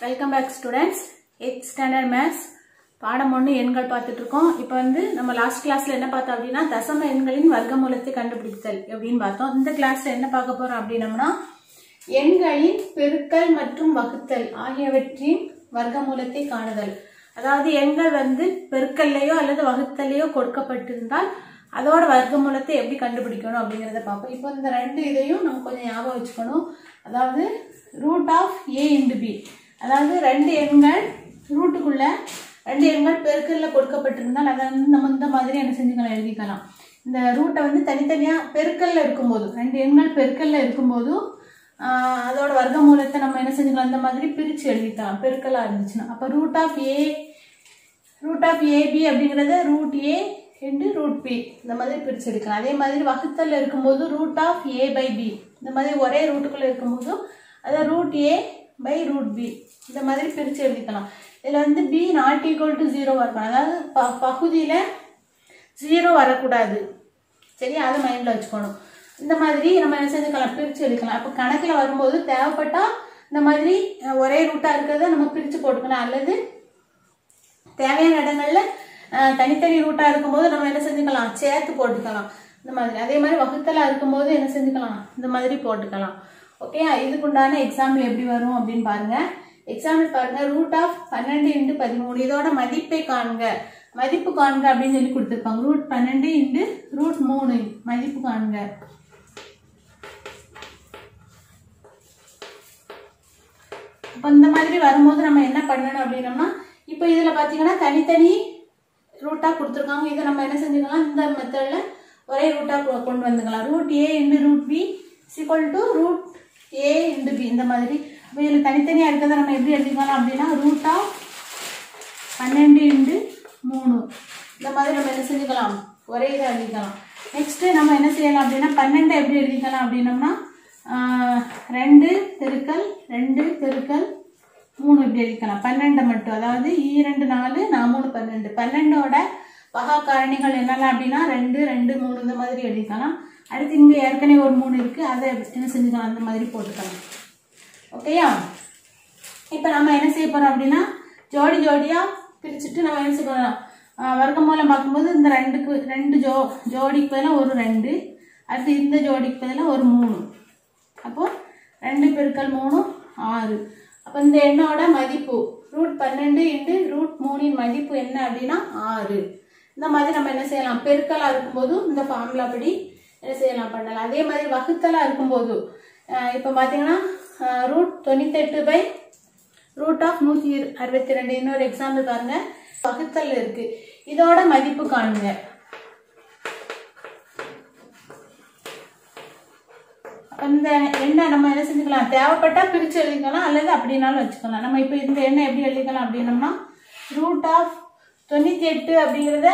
Welcome back students. 8th standard maths பாடம் 1 எண்கள் பார்த்துட்டு இருக்கோம். இப்போ வந்து நம்ம லாஸ்ட் கிளாஸ்ல என்ன பார்த்தோம் அப்படினா தசம எண்களின் வர்க்கமூலத்தை கண்டுபிடித்தல் அப்படினு பார்த்தோம். இந்த கிளாஸ்ல என்ன பார்க்க போறோம் அப்படினா எண்களின் பெருக்கல் மற்றும் வகுத்தல் ஆகியவற்றின் வர்க்கமூலத்தை காணுதல். அதாவது எண்கள் வந்து பெருக்கல்லையோ அல்லது வகுத்தல்லையோ கொடுக்கப்பட்டிருந்தால் அதோட வர்க்கமூலத்தை எப்படி கண்டுபிடிக்கணும் அப்படிங்கறத பார்ப்போம். இப்போ இந்த ரெண்டு இதையும் நம்ம கொஞ்சம் ஞாபகம் வச்சுக்கணும். அதாவது root of a into b, அதாவது ரெண்டு எண்கள் ரூட்டுக்குள்ள ரெண்டு எண்கள் பெருக்கல்ல கொடுக்கப்பட்டிருந்தால் அதை வந்து நம்ம இந்த மாதிரி என்ன செஞ்சுக்கலாம், எழுதிக்கலாம். இந்த ரூட்டை வந்து தனித்தனியா பெருக்கல்ல இருக்கும்போது ரெண்டு எண்கள் பெருக்கல்ல இருக்கும்போது அதோட வர்க்கமூலத்தை நம்ம என்ன செஞ்சுக்கலாம், இந்த மாதிரி பிரிச்சு எழுதிக்கலாம் பெருக்கலா இருந்துச்சுன்னா. அப்ப ரூட் ஆஃப் ab அப்படிங்கறத root a into root b இந்த மாதிரி பிரிச்சு எடுக்கலாம். அதே மாதிரி வகுத்தல்ல இருக்கும்போது root of a by b இந்த மாதிரி ஒரே ரூட்டுக்குள்ள இருக்கும்போது அதை root a by root b இந்த மாதிரி பிரிச்சு எழுதிக்கலாம். இதுல வந்து b not equal to 0 வரணும். அதாவது பகுதியில 0 வரக்கூடாது. சரி, அதை மைண்ட்ல வச்சுக்கணும். இந்த மாதிரி நம்ம என்ன செஞ்சுக்கலாம், பிரிச்சு எழுதிக்கலாம். அப்ப கணக்குல வரும்போது தேவைப்பட்டா இந்த மாதிரி ஒரே ரூட்டா இருக்கிறத நம்ம பிரிச்சு போட்டுக்கலாம். அல்லது தேவையான இடங்கள்ல தனித்தனி ரூட்டா இருக்கும்போது நம்ம என்ன செஞ்சுக்கலாம், சேர்த்து போட்டுக்கலாம். இந்த மாதிரி அதே மாதிரி வகுத்தலா இருக்கும்போது என்ன செஞ்சுக்கலாம், இந்த மாதிரி போட்டுக்கலாம். ஓகே, இதுக்குண்டான எக்ஸாம்பிள் எப்படி வரும் அப்படின்னு பாருங்க. எக்ஸாம்பிள் பாருங்க. ரூட் ஆஃப் 12 into 13 இதோட மதிப்பை காண்க, மதிப்பு காண்க அப்படின்னு சொல்லி கொடுத்துருப்பாங்க. ரூட் 12 into ரூட் 3 மதிப்பு காண்க. அப்ப இந்த மாதிரி வரும்போது நம்ம என்ன பண்ணணும் அப்படின்னா, இப்ப இதுல பாத்தீங்கன்னா தனித்தனி ரூட்டா கொடுத்துருக்காங்க. இதை நம்ம என்ன செஞ்சுக்கலாம், இந்த மெத்தட்ல ஒரே ரூட்டா கொண்டு வந்துக்கலாம். Root a into root b equal to root a into b இந்த மாதிரி. அப்ப இதுல தனித்தனியா இருக்கிறத நம்ம எப்படி எழுதிக்கலாம் அப்படின்னா ரூட் ஆஃப் 12 into 3 இந்த மாதிரி நம்ம என்ன செஞ்சுக்கலாம், ஒரே இதை எழுதிக்கலாம். நெக்ஸ்ட் நம்ம என்ன செய்யலாம் அப்படின்னா 12 எப்படி எழுதிக்கலாம் அப்படின்னம்னா 2 பெருக்கல் 2 பெருக்கல் 3 இப்படி எழுதிக்கலாம். 12 மட்டும், அதாவது 2 4 நான் 3 12. 12ஓட வகா காரணிகள் என்னெல்லாம் அப்படின்னா 2 2 3 இந்த மாதிரி எழுதிக்கலாம். அடுத்து இங்க ஏற்கனவே ஒரு 3 இருக்கு, அதை என்ன செஞ்சுக்கலாம், அந்த மாதிரி போட்டுக்கலாம். ஓகேயா? இப்ப நம்ம என்ன செய்ய போறோம் அப்படின்னா ஜோடி ஜோடியா பிரிச்சுட்டு நம்ம என்ன செய்யலாம், வர்க்கமூலம் பார்க்கும்போது இந்த ரெண்டு ஜோடிக்கு பதிலா ஒரு 2, அடுத்து இந்த ஜோடிக்கு பதிலா ஒரு 3. அப்போ 2 பெருக்கல் 3 6. அப்ப இந்த எண்ணோட மதிப்பு ரூட் 12 into ரூட் 3 மதிப்பு என்ன அப்படின்னா 6. இந்த மாதிரி நம்ம என்ன செய்யலாம், பெருக்கலா இருக்கும்போது இந்த ஃபார்முலா படி என்ன செய்யலாம் பண்ணலாம். அதே மாதிரி வகுத்தலா இருக்கும்போது இப்ப பாத்தீங்கன்னா ரூட் 98 by ரூட் ஆஃப் 162 இன்னொரு எக்ஸாம்பிள் பாருங்க. வகுத்தல் இருக்கு, இதோட மதிப்பு காணுங்க. இந்த எண்ணை நம்ம என்ன செஞ்சுக்கலாம், தேவைப்பட்டா பிரிச்சு எழுதிக்கலாம் அல்லது அப்படின்னாலும் வச்சுக்கலாம். நம்ம இப்ப இந்த எண்ணை எப்படி எழுதிக்கலாம் அப்படின்னம்னா ரூட் ஆஃப் 98 அப்படிங்கறத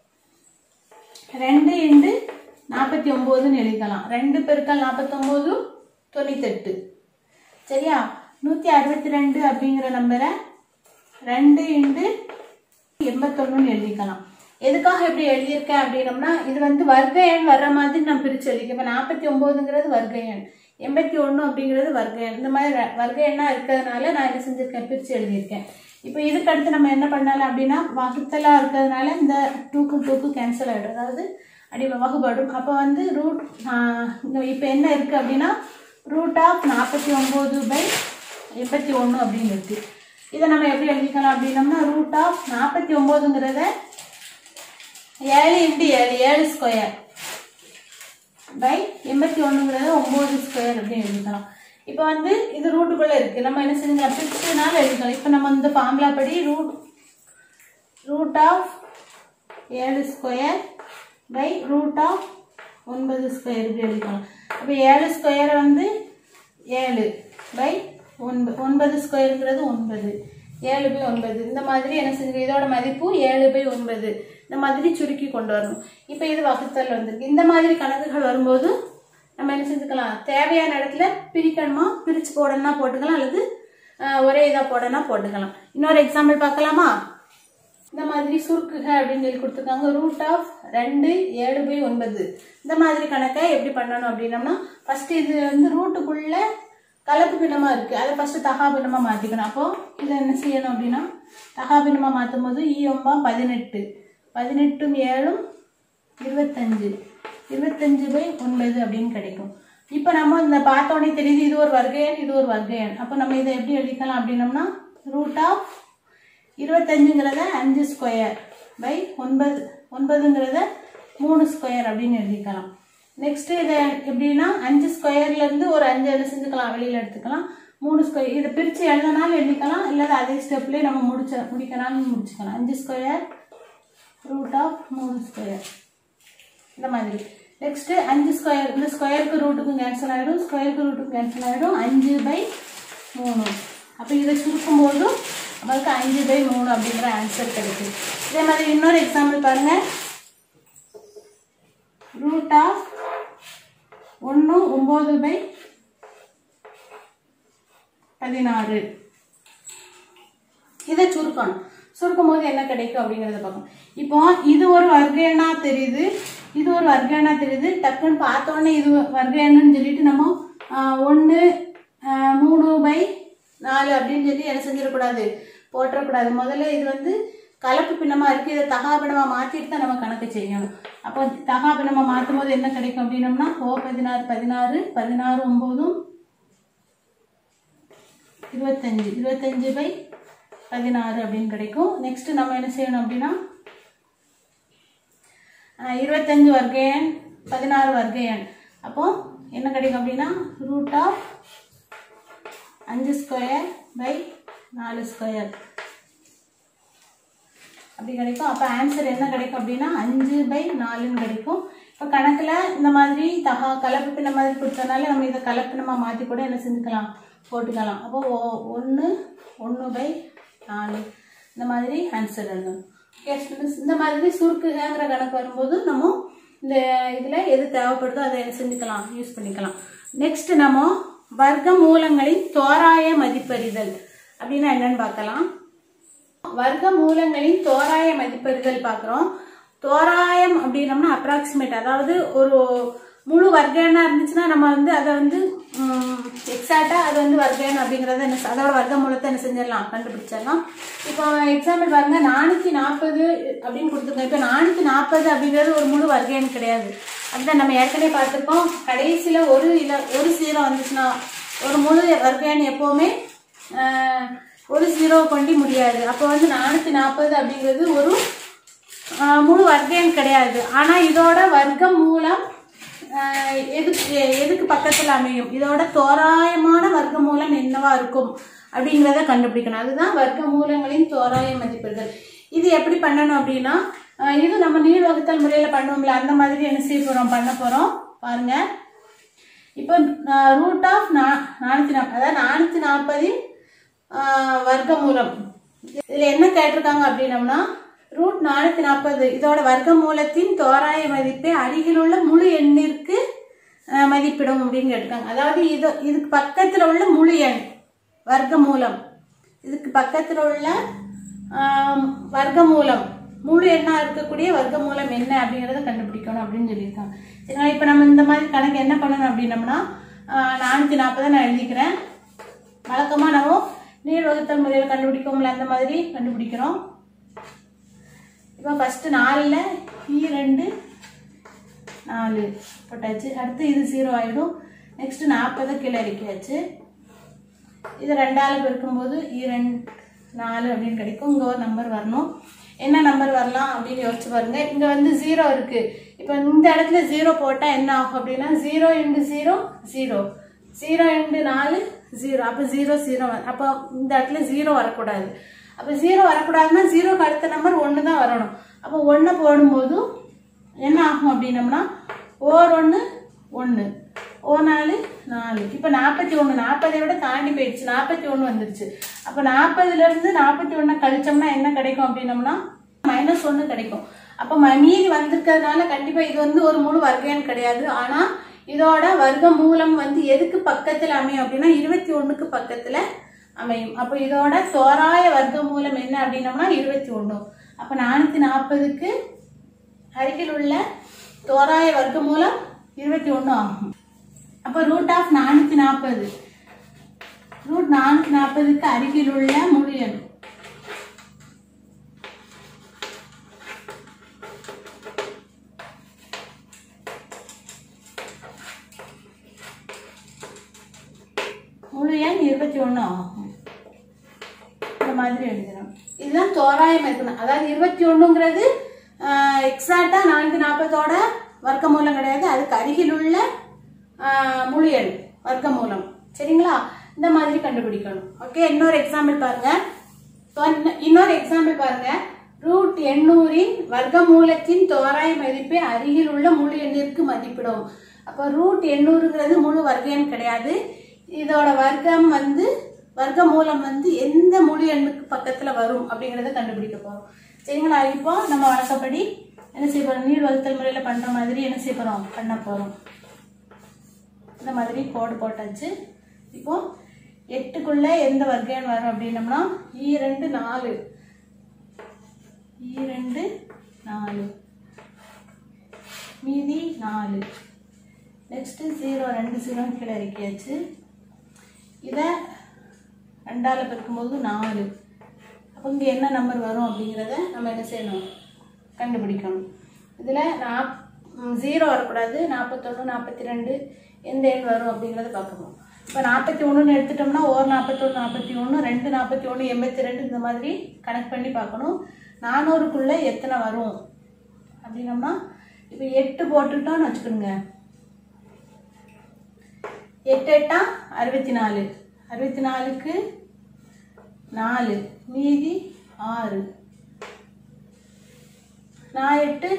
2 into 49 எழுதிக்கலாம். 2 பெருக்கல் 49 98. சரியா? 162 அப்படிங்கிற நம்பரை 2 into 81 எழுதிக்கலாம். எதுக்காக எப்படி எழுதியிருக்கேன் அப்படின்னம்னா இது வந்து வர்க்க எண் வர்ற மாதிரி நான் பிரிச்சு எழுதிக்கேன். 49ங்கிறது வர்க்க எண், 81 அப்படிங்கிறது வர்க்க எண். இந்த மாதிரி வர்க்க எண்ணா இருக்கிறதுனால நான் என்ன செஞ்சிருக்கேன், பிரிச்சு எழுதியிருக்கேன். இப்போ இதுக்கு அடுத்து நம்ம என்ன பண்ணலாம் அப்படின்னா வகுத்தலா இருக்கிறதுனால இந்த 2க்கு கேன்சல் ஆயிடும், அதாவது அடி வகுபடும். அப்போ வந்து ரூட் இப்போ என்ன இருக்கு அப்படின்னா ரூட் ஆஃப் 49 by 81 அப்படின்னு இருக்கு. இதை நம்ம எப்படி எழுதிக்கலாம் அப்படின்னம்னா ரூட் ஆஃப் 49ங்கிறத 7 into 7 7 ஸ்கொயர் பை 81ங்கிறத 9 ஸ்கொயர் அப்படின்னு எழுதிக்கலாம். இப்போ வந்து இது ரூட்டுக்குள்ள இருக்கு, நம்ம என்ன செஞ்சுக்கலாம், பிரிச்சுனால எழுதிக்கலாம். இப்போ நம்ம இந்த ஃபார்முலா படி root of 7 square by root of 9 square இப்படி எழுதிக்கலாம். அப்போ 7 ஸ்கொயரை வந்து 7 பை 9 ஸ்கொயருங்கிறது 9, 7 by 9 இந்த மாதிரி என்ன செஞ்சு இதோட மதிப்பு 7 by 9 இந்த மாதிரி சுருக்கி கொண்டு வரணும். இப்போ இது வகுத்தல் வந்திருக்கு. இந்த மாதிரி கணக்குகள் வரும்போது நம்ம என்ன செஞ்சுக்கலாம், தேவையான இடத்துல பிரிக்கணுமா பிரிச்சு போடணும்னா போட்டுக்கலாம், அல்லது ஒரே இதா போடணும்னா போட்டுக்கலாம். இன்னொரு எக்ஸாம்பிள் பார்க்கலாமா? இந்த மாதிரி சுருக்குக அப்படின்னு சொல்லி கொடுத்துருக்காங்க. ரூட் ஆஃப் 2 7 by 9 இந்த மாதிரி கணக்கை எப்படி பண்ணணும் அப்படின்னம்னா ஃபர்ஸ்ட் இது வந்து ரூட்டுக்குள்ள கலப்பு பின்னமாக இருக்குது, அதை ஃபஸ்ட்டு தகா பின்னமாக மாற்றிக்கணும். அப்போது இதை என்ன செய்யணும் அப்படின்னா தகா பின்னமாக மாற்றும் போது 18 18 7 25 25/9 அப்படின்னு கிடைக்கும். இப்போ நம்ம இந்த பார்த்தோன்னே தெரியுது இது ஒரு வர்க்க எண், இது ஒரு வர்க்க எண். அப்போ நம்ம இதை எப்படி எழுதிக்கலாம் அப்படின்னோம்னா √25ங்கிறத 5² / 9 3² அப்படின்னு எழுதிக்கலாம். நெக்ஸ்ட்டு இதை எப்படின்னா 5²லேருந்து ஒரு 5 என்ன செஞ்சுக்கலாம், வெளியில் எடுத்துக்கலாம். 3² இதை பிரித்து எழுதினாலும் எழுதிக்கலாம், இல்லாத அதே ஸ்டெப்லேயே நம்ம முடிக்கனாலும் முடிச்சுக்கலாம். 5² √3² இந்த மாதிரி. நெக்ஸ்ட்டு 5² இந்த ஸ்கொயருக்கு ரூட்டுக்கும் கேன்சல் ஆகிடும், ஸ்கொயருக்கு ரூட்டுக்கும் கேன்சல் ஆகிடும். 5/3. அப்போ இதை சுருக்கும்போது நம்மளுக்கு 5/3 அப்படிங்கிற ஆன்சர் கிடைக்கும். இதே மாதிரி இன்னொரு எக்ஸாம்பிள் பாருங்கள். √9/16 இதை சுருக்கணும். சுருக்கும் போது என்ன கிடைக்கும் அப்படிங்கிறத பார்க்கணும். இப்போ இது ஒரு வர்க்க எண்ணா தெரியுது, இது ஒரு வர்க்க எண்ணா தெரியுது. டக்குன்னு பார்த்தோன்னே இது வர்க்க எண்ணுன்னு சொல்லிட்டு நம்ம 1 3/4 அப்படின்னு சொல்லி என்ன செஞ்சிடக்கூடாது, போட்டுறக்கூடாது. முதல்ல இது வந்து கலப்பு பின்னமாக இருக்குது, இதை தகா பின்னமாக மாற்றிட்டு தான் நம்ம கணக்கு செய்யணும். அப்போ தகா பின்னமாக மாற்றும் போது என்ன கிடைக்கும் அப்படின்னோம்னா 16 16 16 9 25 25/16 அப்படின்னு கிடைக்கும். நெக்ஸ்ட்டு நம்ம என்ன செய்யணும் அப்படின்னா 25 வர்க்க எண் 16 வர்க்க எண். அப்போது என்ன கிடைக்கும் அப்படின்னா √5² அப்படி கிடைக்கும். அப்போ ஆன்சர் என்ன கிடைக்கும் அப்படின்னா 5/4ன்னு கிடைக்கும். இப்போ கணக்கில் இந்த மாதிரி கலப்பு பின்ன மாதிரி கொடுத்தனால நம்ம இதை கலப்பினமாக மாற்றி கூட என்ன செஞ்சுக்கலாம், போட்டுக்கலாம். அப்போ 1/4 இந்த மாதிரி ஆன்சர் எழுதணும். ஓகே ஸ்டூடெண்ட்ஸ், இந்த மாதிரி சுருக்குங்கிற கணக்கு வரும்போது நம்ம இந்த இதில் எது தேவைப்படுதோ அதை என்ன செஞ்சுக்கலாம், யூஸ் பண்ணிக்கலாம். நெக்ஸ்ட் நம்ம வர்க்க மூலங்களின் தோராய மதிப்பறிதல் அப்படின்னா என்னன்னு பார்க்கலாம். வர்க்க மூலங்களின் தோராய மதிப்பறிதல் பார்க்குறோம். தோராயம் அப்படின்னோம்னா அப்ராக்சிமேட், அதாவது ஒரு முழு வர்க்க எண்ணா இருந்துச்சுன்னா நம்ம வந்து அதை வந்து எக்ஸாக்டாக அது வந்து வர்க்க எண் அப்படிங்கிறத என்ன அதோட வர்க்க மூலத்தை என்ன செஞ்சிடலாம், கண்டுபிடிச்சிடலாம். இப்போ எக்ஸாம்பிள் பாருங்க, 440 அப்படின்னு கொடுத்துருக்கோம். இப்போ 440 அப்படிங்கிறது ஒரு முழு வர்க்க எண் கிடையாது. அதுதான் நம்ம ஏற்கனவே பார்த்துருக்கோம். கடைசியில் ஒரு 0 வந்துச்சுன்னா ஒரு முழு வர்க்க எண் எப்போவுமே ஒரு 0 கொண்டு முடியாது. அப்போ வந்து 440 அப்படிங்கிறது ஒரு முழு வர்க்க எண் கிடையாது. ஆனால் இதோட வர்க்க மூலம் எதுக்கு பக்கத்தில் அமையும், இதோட தோராயமான வர்க்க மூலம் என்னவா இருக்கும் அப்படிங்கிறத கண்டுபிடிக்கணும். அதுதான் வர்க்க மூலங்களின் தோராய மதிப்பீடுகள். இது எப்படி பண்ணணும் அப்படின்னா, இது நம்ம நீள்வகுத்தல் முறையில் பண்ணுவோம்ல, அந்த மாதிரி என்ன செய்ய போகிறோம், பண்ண போகிறோம். பாருங்க, இப்போ √440 அதாவது 440 வர்க்க மூலம். இதில் என்ன கேட்டிருக்காங்க அப்படின்னம்னா √440 இதோட வர்க்க மூலத்தின் தோராய மதிப்பை அருகில் உள்ள முழு எண்ணிற்கு மதிப்பிடும் அப்படின்னு கேட்டிருக்காங்க. அதாவது இதுக்கு பக்கத்தில் உள்ள முழு எண் வர்க்க மூலம், இதுக்கு பக்கத்தில் உள்ள வர்க்க மூலம் முழு எண்ணாக இருக்கக்கூடிய வர்க்க மூலம் என்ன அப்படிங்கிறத கண்டுபிடிக்கணும் அப்படின்னு சொல்லியிருக்காங்க. சரிங்களா? இப்போ நம்ம இந்த மாதிரி கணக்கு என்ன பண்ணணும் அப்படின்னம்னா 440 நான் எழுதிக்கிறேன். வழக்கமாக நம்ம நீள்வகுத்தல் முறையில் கண்டுபிடிக்கோம்ல, அந்த மாதிரி கண்டுபிடிக்கிறோம். இப்போ ஃபஸ்ட்டு 4ல் 2 4 போட்டாச்சு. அடுத்து இது 0 ஆகிடும். நெக்ஸ்ட்டு 40 கீழே இறக்கியாச்சு. இது 2ஆல் பெருக்கும்போது 2 4 அப்படின்னு கிடைக்கும். இங்கே ஒரு நம்பர் வரணும். என்ன நம்பர் வரலாம் அப்படின்னு யோசிச்சு பாருங்க. இங்கே வந்து 0 இருக்குது. இப்போ இந்த இடத்துல 0 போட்டால் என்ன ஆகும் அப்படின்னா 0 × 0 0 0 × 4 0. அப்போ 0 0. அப்போ இந்த இடத்துல 0 வரக்கூடாது. அப்போ 0 வரக்கூடாதுன்னா 0க்கு அடுத்த நம்பர் 1 தான் வரணும். அப்போ 1 போடும்போது என்ன ஆகும் அப்படின்னம்னா 1 1 4 4. இப்போ 41 40 விட தாண்டி போயிடுச்சு, 41 வந்துருச்சு. அப்போ 40லேருந்து 41 கழிச்சோம்னா என்ன கிடைக்கும் அப்படின்னம்னா -1 கிடைக்கும். அப்போ மீதி வந்திருக்கிறதுனால கண்டிப்பாக இது வந்து ஒரு முழு வர்க்க எண் கிடையாது. ஆனால் இதோட வர்க்க மூலம் வந்து எதுக்கு பக்கத்தில் அமையும் அப்படின்னா 21க்கு பக்கத்தில் அமையும். அப்போ இதோட தோராய வர்க்க மூலம் என்ன அப்படின்னம்னா 21. அப்போ 440க்கு அருகில் உள்ள தோராய வர்க்க மூலம் 21 ஆகும். அப்போ √440 ரூட் 440க்கு அருகில் உள்ள முழு எண். முழு எண் 21 ஆகும். இந்த மாதிரி எழுதணும். இதுதான் தோராயம் இருக்கணும். அதாவது 21ங்கிறது எக்ஸாக்டா 440ஓட வர்க்கமூலம் கிடையாது, அதுக்கு அருகில் உள்ள முழு எண் வர்க்கமூலம். சரிங்களா? இந்த மாதிரி கண்டுபிடிக்கணும். ஓகே, இன்னொரு எக்ஸாம்பிள் பாருங்க. ரூட் 800இன் வர்க்கமூலத்தின் தோராய மதிப்பை அருகில் உள்ள முழு எண்ணிற்கு மதிப்பிடும். அப்போ ரூட் 800ங்கிறது முழு வர்க்க எண் கிடையாது. இதோட வர்க்கமூலம் எந்த முழு எண்ணுக்கு பக்கத்துல வரும் அப்படிங்கறத கண்டுபிடிக்க போறோம். சரிங்களா? இப்போ நம்ம வழக்கப்படி என்ன செய்ய போறோம்? நீர் வகுத்தல் முறையில பண்ற மாதிரி என்ன செய்ய போறோம்? பண்ண போறோம். இந்த மாதிரி கோடு போட்டாச்சு. இப்போ 8க்குள்ள எந்த வர்க்க எண் வரும் அப்படின்னம்னா E2 4 மீதி 4. நெக்ஸ்ட் 0 2 0 கீழே இறக்கியாச்சு. இதை 2ஆல பெருக்கும்போது 4. அப்போ இங்கே என்ன நம்பர் வரும் அப்படிங்கிறத நம்ம என்ன செய்யணும்? கண்டுபிடிக்கணும். இதில் 0 வரக்கூடாது. 41 42 எந்த எண் வரும் அப்படிங்கிறத பார்க்கணும். இப்போ 41ன்னு எடுத்துட்டோம்னா 41 41 2 41 82 இந்த மாதிரி கனெக்ட் பண்ணி பார்க்கணும். 400க்குள்ளே எத்தனை வரும் அப்படின்னோம்னா இப்போ 8 போட்டுட்டோம்னு வச்சுக்கோங்க. 8 8 64. 64க்கு 4 மீதி 6. 8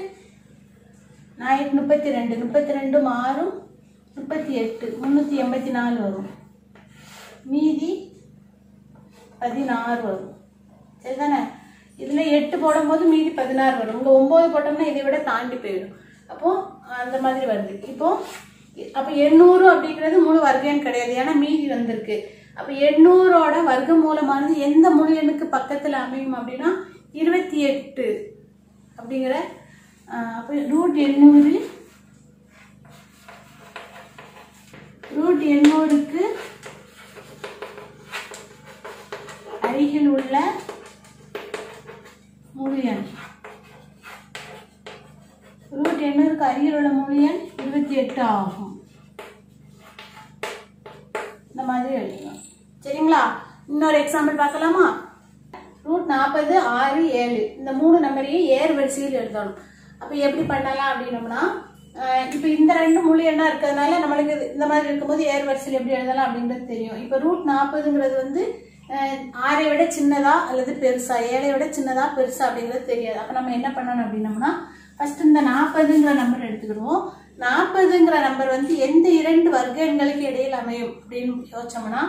32 32 6 38 384 வரும். மீதி 16 வரும். சரிதானே? இதுல 8 போடும்போது மீதி 16 வரும். இங்க 9 போட்டோம்னா இதை விட தாண்டி போயிடும். அப்போ அந்த மாதிரி வருது. அப்போ 800 அப்படிங்கிறது முழு வர்க்க எண் கிடையாது, ஏன்னா மீதி வந்திருக்கு. அப்போ 800ஓட வர்க்கமூலமானது எந்த முழு எண்ணுக்கு பக்கத்துல அமையும் அப்படின்னா 28 அப்படிங்கிற. அப்போ ரூட் 800க்கு அருகில் உள்ள முழு எண். ரூட் 800க்கு அருகில் உள்ள முழு எண் 28 ஆகும். இந்த மாதிரி எழுதலாம். சரிங்களா? இன்னொரு எக்ஸாம்பிள் பார்க்கலாமா? ரூட் 40 6 7 இந்த 3 நம்பரையும் ஏர் வரிசையில் எழுதணும். அப்போ எப்படி பண்ணலாம் அப்படின்னோம்னா, இப்போ இந்த 2 முழு எண்ணா இருக்கிறதுனால நம்மளுக்கு இந்த மாதிரி இருக்கும்போது ஏர் வரிசையில் எப்படி எழுதலாம் அப்படின்றது தெரியும். இப்போ ரூட் 40ங்கிறது 6ஐ விட சின்னதா அல்லது பெருசா, 7ஐ விட சின்னதா பெருசா அப்படிங்கிறது தெரியாது. அப்போ நம்ம என்ன பண்ணணும் அப்படின்னோம்னா, ஃபர்ஸ்ட் இந்த 40ங்கிற நம்பர் எடுத்துக்கிடுவோம். 40ங்கிற நம்பர் எந்த 2 வர்க்க எண்களுக்கு இடையில் அமையும் அப்படின்னு யோசிச்சோம்னா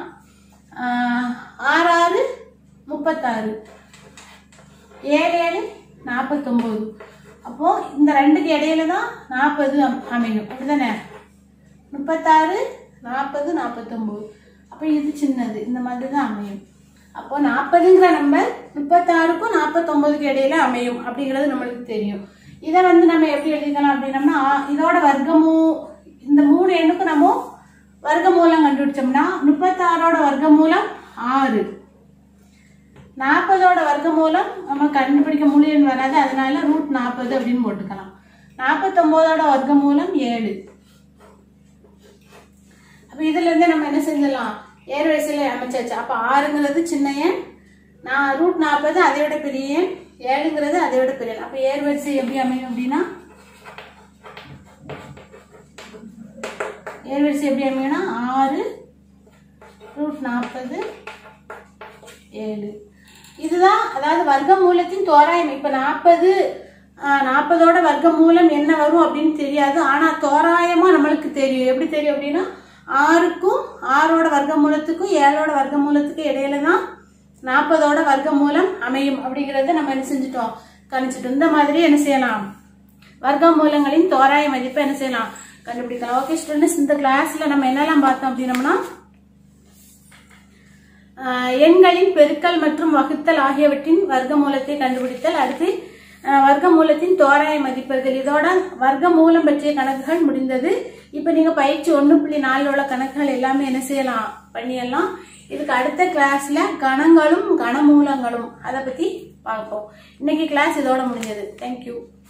6 6 36 7 7 49. அப்போ இந்த 2க்கு இடையில தான் 40 அமையும். அப்படிதானே? 36 40 49. அப்போ இது சின்னது, இந்த மாதிரி தான் அமையும். அப்போ 40ங்கிற நம்பர் 36க்கும் 49க்கு இடையில அமையும் அப்படிங்கிறது நம்மளுக்கு தெரியும். இதை நம்ம எப்படி எழுதிக்கலாம் அப்படின்னம்னா, இதோட இந்த 3 எண்ணுக்கும் நம்ம வர்க்கமூலம் கண்டுபிடிச்சோம்னா 36ஓட வர்க்கமூலம் 6, 40ஓட வர்க்கமூலம் நம்ம கண்டுபிடிக்க முழு எண் வராது, அதனால ரூட் 40 அப்படின்னு போட்டுக்கலாம். 49ஓட வர்க்கமூலம் 7. அப்போ இதுல இருந்து நம்ம என்ன செஞ்சிடலாம்? ஏர் வரிசையில அமைச்சாச்சு. அப்போ 6ங்கிறது சின்ன எண், ரூட் 40 அதை விட பெரிய எண், 7ங்கிறது அதை விட பெரிய எண். அப்போ ஏர் வரிசை எப்படி அமையும் அப்படின்னா, ஏர் வரிசை எப்படி அமையும்னா 6 ரூட் 40 7. இதுதான் அதாவது வர்க்கமூலத்தின் தோராயம். இப்போ 40ஓட வர்க்கமூலம் என்ன வரும் அப்படின்னு தெரியாது, ஆனா தோராயமா நம்மளுக்கு தெரியும். எப்படி தெரியும் அப்படின்னா, 6க்கும் 6ஓட வர்க்கமூலத்துக்கும் 7ஓட வர்க்கமூலத்துக்கும் இடையில தான் 40ஓட வர்க்கமூலம் அமையும் அப்படிங்கறத நம்ம என்ன செஞ்சுட்டோம்? கணிச்சிட்டோம். இந்த மாதிரி என்ன செய்யலாம்? வர்க்கமூலங்களின் தோராய மதிப்பை என்ன செய்யலாம்? கண்டுபிடிக்கலாம். ஓகே ஸ்டூடெண்ட்ஸ், இந்த கிளாஸ்ல நம்ம என்னெல்லாம் பார்த்தோம் அப்படின்னம்னா, எண்களின் பெருக்கல் மற்றும் வகுத்தல் ஆகியவற்றின் வர்க்கமூலத்தை கண்டுபிடித்தல், அடுத்து வர்க்கமூலத்தின் தோராய மதிப்பிடுதல். இதோட வர்க்கமூலம் பற்றிய கணக்குகள் முடிந்தது. இப்போ நீங்க பயிற்சி 1.4 உள்ள கணக்குகள் எல்லாமே என்ன செய்யலாம், பண்ணிடலாம். இதுக்கு அடுத்த கிளாஸ்ல கணங்களும் கனமூலங்களும் அதை பத்தி பார்ப்போம். இன்னைக்கு கிளாஸ் இதோட முடிஞ்சது. தேங்க்யூ.